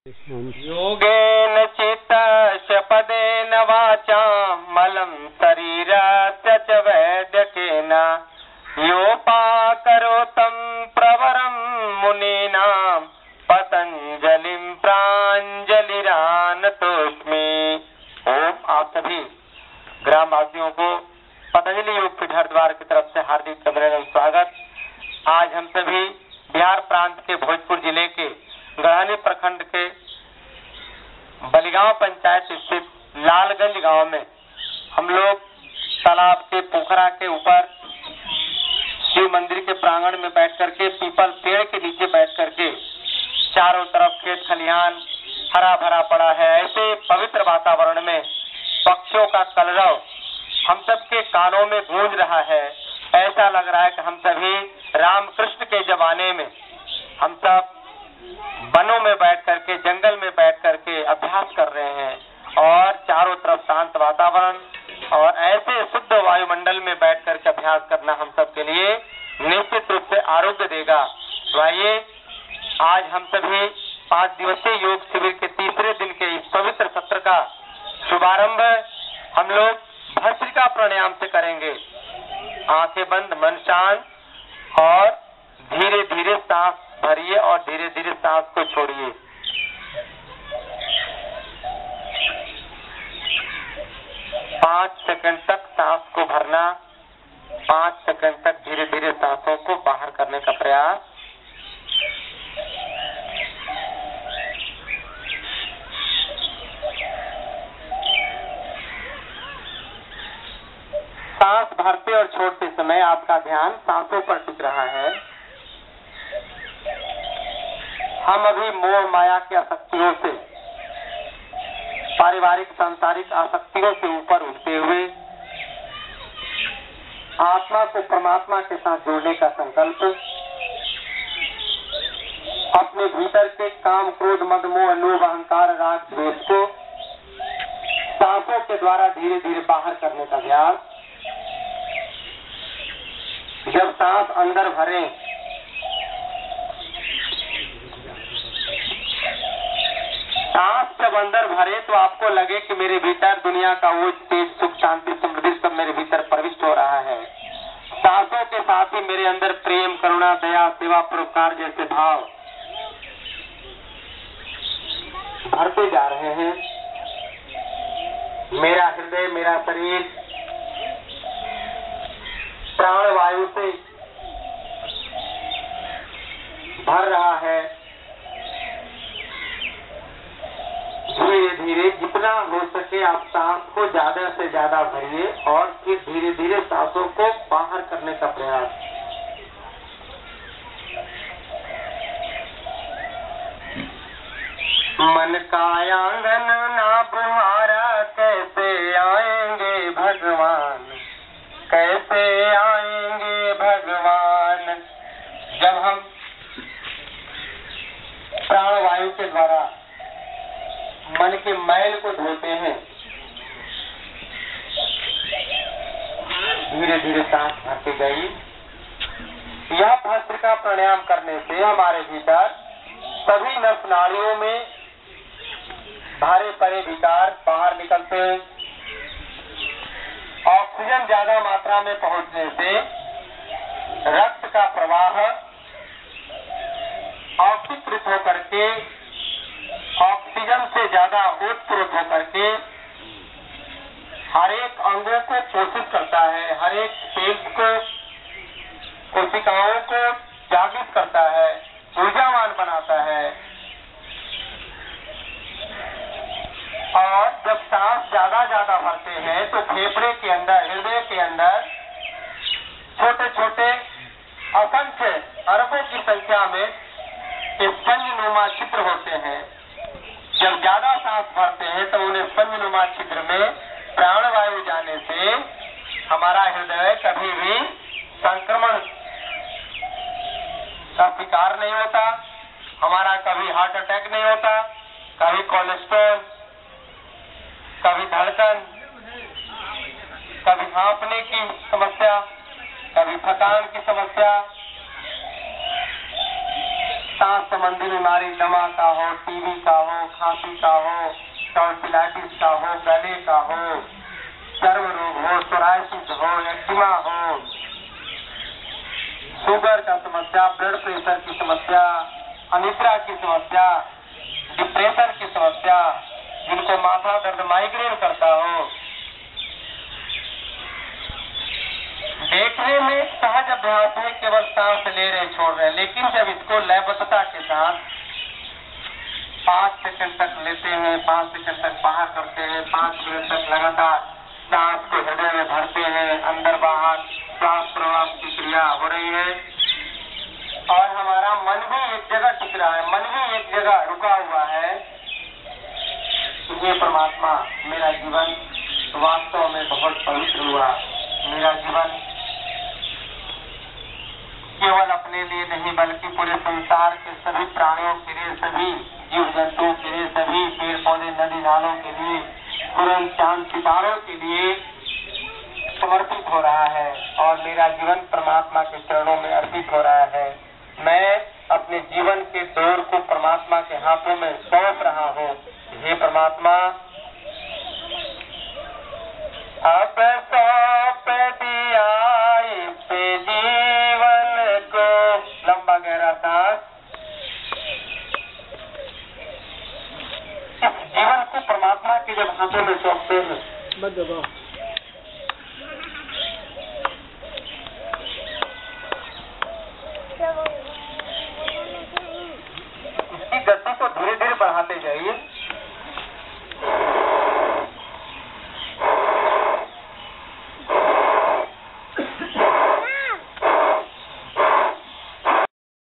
योगेन चित्तस्य पदेन वाचा मलं शरीरस्य च वैद्यकेन योपाकरोतं प्रवरं मुनीनां पतंजलिं प्राञ्जलिरानतोऽस्मि। ओम। आप सभी ग्रामवासियों को पतंजलि योग पीठ हरिद्वार की तरफ से हार्दिक अभिनंदन स्वागत। आज हम सभी बिहार प्रांत के भोजपुर जिले के गढ़ानी प्रखंड के बलिगांव पंचायत स्थित लालगंज गांव में हम लोग तालाब के पोखरा के ऊपर शिव मंदिर के प्रांगण में बैठ करके पीपल पेड़ के नीचे बैठ करके चारों तरफ खेत खलिहान हरा भरा पड़ा है। ऐसे पवित्र वातावरण में पक्षियों का कलरव हम सब के कानों में गूंज रहा है। ऐसा लग रहा है कि हम सभी रामकृष्ण के जमाने में हम सब वनों में बैठ करके जंगल में बैठ करके अभ्यास कर रहे हैं और चारों तरफ शांत वातावरण और ऐसे शुद्ध वायुमंडल में बैठ करके अभ्यास करना हम सब के लिए निश्चित रूप से आरोग्य देगा। तो आइए आज हम सभी 5 दिवसीय योग शिविर के तीसरे दिन के इस पवित्र सत्र का शुभारंभ हम लोग भस्त्रिका प्राणायाम से करेंगे। आंखें बंद, मन शांत और धीरे धीरे सांस भरिए और धीरे धीरे सांस को छोड़िए। पाँच सेकंड तक सांस को भरना, 5 सेकंड तक धीरे धीरे सांसों को बाहर करने का प्रयास। सांस भरते और छोड़ते समय आपका ध्यान सांसों पर टिक रहा है। हम अभी मोह माया की आसक्तियों से, पारिवारिक सांसारिक आसक्तियों से ऊपर उठते हुए आत्मा को परमात्मा के साथ जोड़ने का संकल्प, अपने भीतर के काम क्रोध मद मोह लोभ अहंकार राग द्वेष को सांसों के द्वारा धीरे धीरे बाहर करने का अभ्यास। जब सांस अंदर भरे सांस जब अंदर भरे तो आपको लगे कि मेरे भीतर दुनिया का वो तेज सुख शांति समृद्धि सब मेरे भीतर प्रविष्ट हो रहा है। सांसों के साथ ही मेरे अंदर प्रेम करुणा दया सेवा परोपकार जैसे भाव भरते जा रहे हैं। मेरा हृदय मेरा शरीर प्राण वायु से भर रहा है। धीरे धीरे जितना हो सके आप सांस को ज्यादा से ज्यादा भरिए और फिर धीरे धीरे सांसों को बाहर करने का प्रयास। मन का आंगन ना बुहारा, कैसे आएंगे भगवान, कैसे आएंगे भगवान। जब हम प्राणवायु के द्वारा मन के मैल को धोते हैं, धीरे धीरे सांस भरती गई। यह भस्त्रिका प्राणायाम करने से हमारे भीतर सभी नस नाड़ियों में भारे पड़े विकार बाहर निकलते हैं। ऑक्सीजन ज्यादा मात्रा में पहुंचने से रक्त का प्रवाह ऑक्सीकृत होकर के ऑक्सीजन से ज्यादा ओतप्रोत होकर के हर एक अंगों को पोषित करता है, हर एक सेल्स को कोशिकाओं को जागृत करता है, ऊर्जावान बनाता है। और जब सांस ज्यादा भरते हैं तो फेफड़े के अंदर, हृदय के अंदर छोटे छोटे असंख्य अरबों की संख्या में स्पंजनुमा छिद्र होते हैं। जब ज्यादा सांस भरते हैं तो उन्हें स्पंजनुमा छिद्र में प्राणवायु जाने से हमारा हृदय कभी भी संक्रमण का शिकार नहीं होता, हमारा कभी हार्ट अटैक नहीं होता, कभी कोलेस्ट्रॉल, कभी धड़कन, कभी हाँफने की समस्या, कभी थकान की समस्या। सांस संबंधी बीमारी, दमा का हो, टीबी का हो, खांसी का हो, टॉन्सिलाइटिस का हो, गले का हो, चर्म रोग हो, सोराइसिस हो, एक्जिमा हो, शुगर का समस्या, ब्लड प्रेशर की समस्या, अनिद्रा की समस्या, डिप्रेशन की समस्या, जिनको माथा दर्द माइग्रेन करता हो, देखने में सहज अभ्यास में केवल सांस ले रहे छोड़ रहे, लेकिन जब इसको लयबद्धता के साथ 5 सेकंड तक लेते हैं, 5 सेकंड तक बाहर करते हैं, 5 मिनट तक लगातार सांस को हृदय में भरते हैं, अंदर बाहर श्वास प्रवास की क्रिया हो रही है और हमारा मन भी एक जगह टिक रहा है, मन भी एक जगह रुका हुआ है। ये परमात्मा, मेरा जीवन वास्तव में बहुत पवित्र हुआ। मेरा जीवन केवल अपने लिए नहीं बल्कि पूरे संसार के सभी प्राणियों के लिए, सभी जीव जंतुओं के लिए, सभी पेड़ पौधे नदी नालों के लिए, पूरे चांद सितारों के लिए समर्पित हो रहा है और मेरा जीवन परमात्मा के चरणों में अर्पित हो रहा है। मैं अपने जीवन के डोर को परमात्मा के हाथों में सौंप रहा हूँ। हे परमात्मा, अब सौंप दिया इस जीवन को, लंबा गहरा सांस, इस जीवन को परमात्मा के जब हाथों में सौंपते हैं